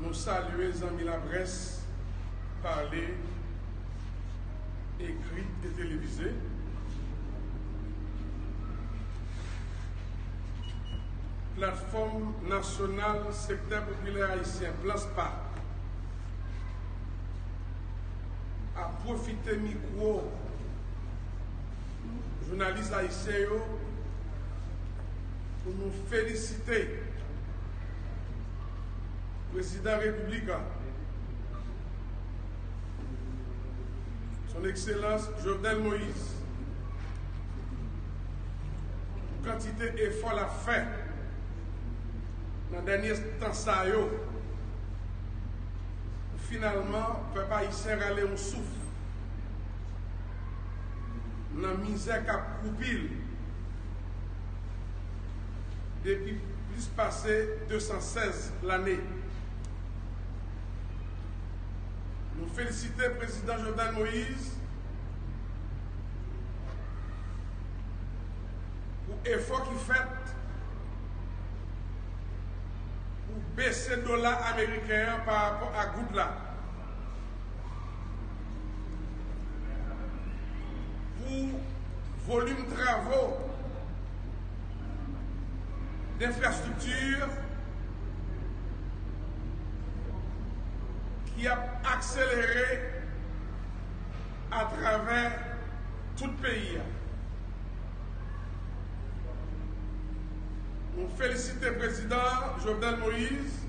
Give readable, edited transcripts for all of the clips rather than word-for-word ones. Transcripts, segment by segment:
nous saluons les amis la presse, parler, écrit et télévisé. Plateforme nationale secteur populaire haïtien, PLASPA, a profité micro journalistes haïtiens pour nous féliciter président républicain, son Excellence Jovenel Moïse, quantité d'efforts la fait dans le dernier temps ça finalement, le peuple haïtien râler un souffle dans la misère qu'a coupé depuis plus passé 216 l'année. Nous félicitons le président Jovenel Moïse pour l'effort qu'il fait pour baisser le dollar américain par rapport à Goudla. Pour volume de travaux d'infrastructures qui a accéléré à travers tout le pays. Nous félicitons le président Jovenel Moïse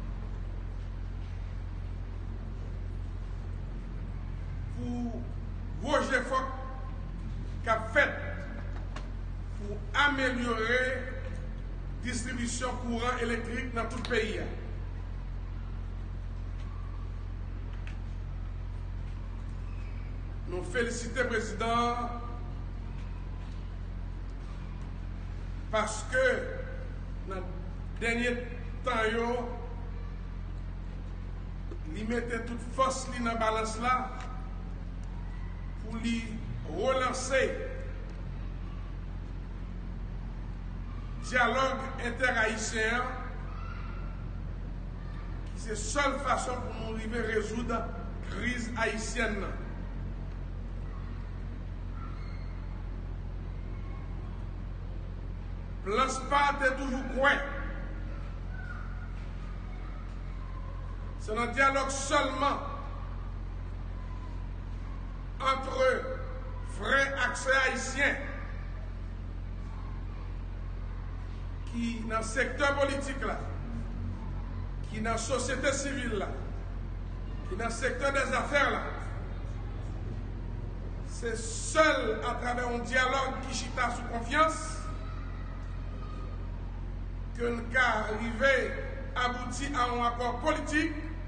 pour gros efforts qu'a fait pour améliorer la distribution courant électrique dans tout le pays. Nous félicitons le président parce que dans le dernier temps, il mettait toute force dans la balance là pour lui relancer le dialogue interhaïtien qui c'est la seule façon pour nous arriver à résoudre la crise haïtienne. PLASPA est toujours quoi? C'est un dialogue seulement entre frères accès haïtiens qui dans le secteur politique là, qui dans la société civile là, qui dans le secteur des affaires là. C'est seul à travers un dialogue qui chita sous confiance que nous arrivons à aboutir à un accord politique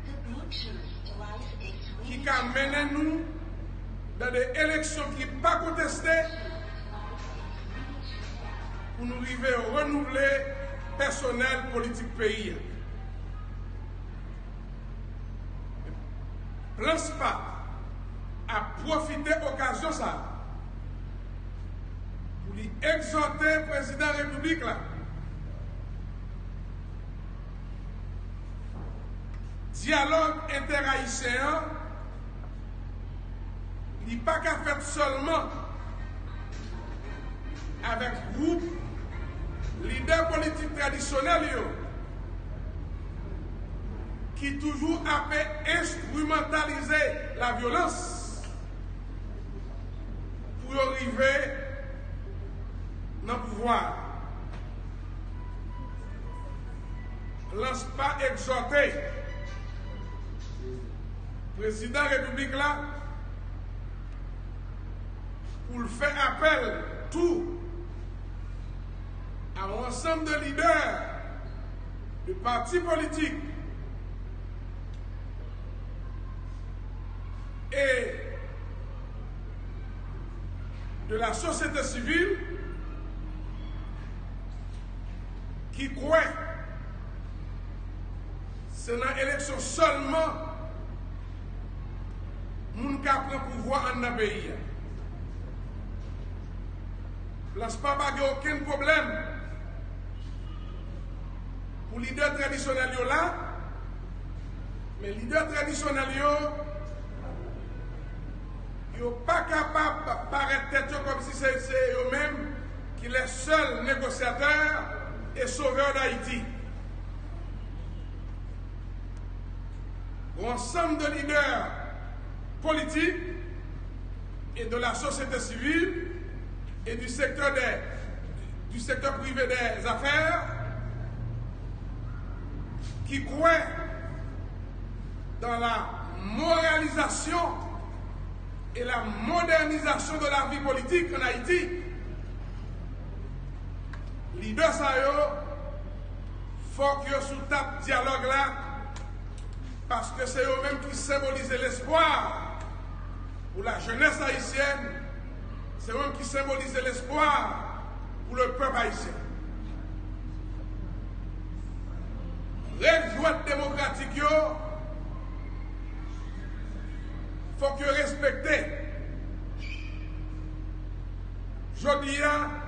qui a mené nous dans des élections qui ne sont pas contestées pour nous arriver à renouveler le personnel politique pays. PLASPA a profité de l'occasion ça pour lui exhorter le président de la République là. Dialogue interhaïtien, il n'est pas qu'à faire seulement avec groupe leader politique traditionnel qui toujours a fait instrumentaliser la violence pour arriver dans le pouvoir. Lance pas exhorté. Président de la République là, pour le faire appel tout à l'ensemble de leaders de partis politiques et de la société civile qui croient que c'est dans l'élection seulement moun ka prend pouvoir en un pays. PLASPA n'a aucun problème pour les leaders traditionnels là Mais les leaders traditionnels, ils ne sont pas capables de paraître comme si c'est eux-mêmes qui sont les seuls négociateurs et sauveurs d'Haïti. L'ensemble de leaders politiques et de la société civile et du secteur privé des affaires qui croient dans la moralisation et la modernisation de la vie politique en Haïti. Leaders ça faut que sous table dialogue là parce que c'est eux-mêmes qui symbolisent l'espoir pour la jeunesse haïtienne, c'est eux-mêmes qui symbolisent l'espoir pour le peuple haïtien. Règles droits démocratiques, faut que respecter. Je dis,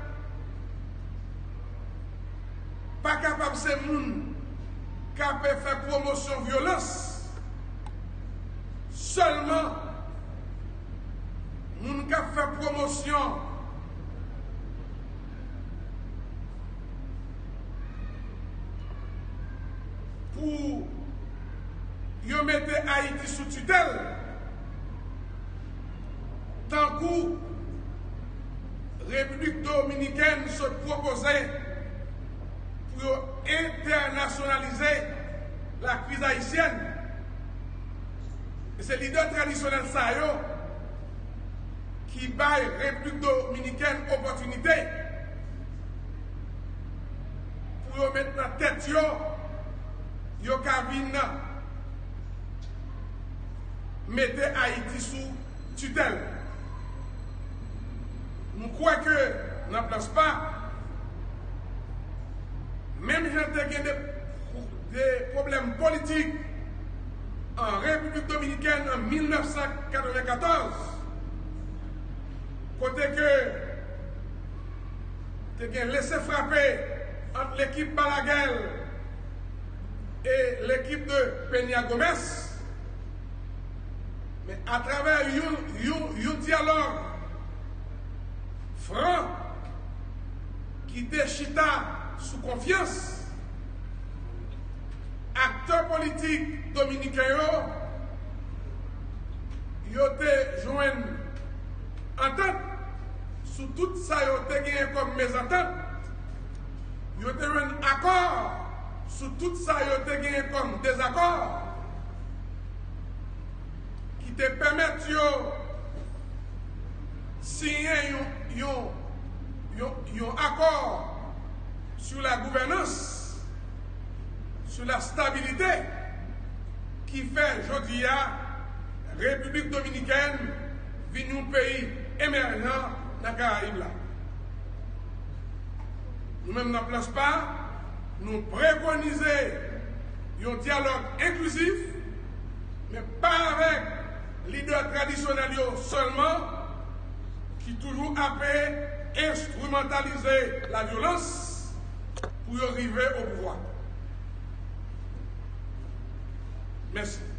pas capable de ces gens qui ont fait promotion de violence. Seulement, les gens qui ont fait promotion pour mettre Haïti sous tutelle. Tant que la République dominicaine se proposait pour internationaliser la crise haïtienne. Et c'est les leaders traditionnels qui baillent la République dominicaine opportunité pour mettre dans la tête yo cabine mettre Haïti sous tutelle. Nous croyons que nous ne place pas. Même si j'ai des problèmes politiques en République dominicaine en 1994, côté que tu as laissé frapper entre l'équipe Balaguer et l'équipe de Peña Gomez, mais à travers un dialogue franc qui déchita sous confiance, acteurs politiques dominicains, ils ont joint entente sous tout ça, ils ont gagné comme mésentente. Ils ont joint accord sous tout ça, ils ont gagné comme désaccord qui te permettent de signer un accord sur la gouvernance, sur la stabilité, qui fait aujourd'hui la République dominicaine venir un pays émergent dans la Caraïbe. Nous-mêmes, dans place pas, nous préconisons un dialogue inclusif, mais pas avec les leaders traditionnels seulement, qui toujours appellent instrumentaliser la violence pour arriver au pouvoir. Merci.